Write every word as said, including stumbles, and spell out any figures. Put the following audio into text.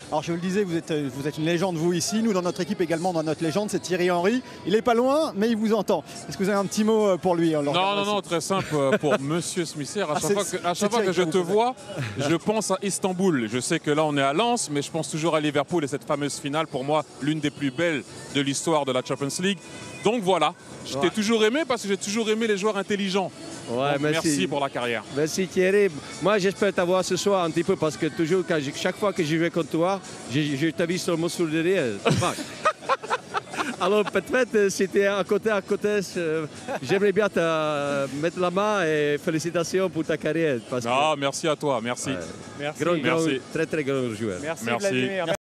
Alors je le disais, vous êtes, vous êtes une légende vous ici. Nous dans notre équipe également, dans notre légende, c'est Thierry Henry. Il n'est pas loin, mais il vous entend. Est-ce que vous avez un petit mot pour lui? Non, non, non, très simple pour Monsieur Smither. À Ah, chaque fois que, à chaque fois que je te vois, je pense à Istanbul. Je sais que là on est à Lens, mais je pense toujours à Liverpool et cette fameuse finale, pour moi, l'une des plus belles de l'histoire de la Champions League. Donc voilà, je t'ai Ouais. toujours aimé parce que j'ai toujours aimé les joueurs intelligents. Ouais, Donc, merci. merci pour la carrière. Merci Thierry. Moi j'espère t'avoir ce soir un petit peu parce que toujours, quand je- chaque fois que je vais contre toi, je, je t'avise sur mon sourire derrière. Alors peut-être c'était à côté à côté. euh, J'aimerais bien te euh, mettre la main et félicitations pour ta carrière. Parce que, Ah, merci à toi, merci. Ouais. Merci. grand, grand, Merci. très très grand joueur. Merci, Merci. Vladimir.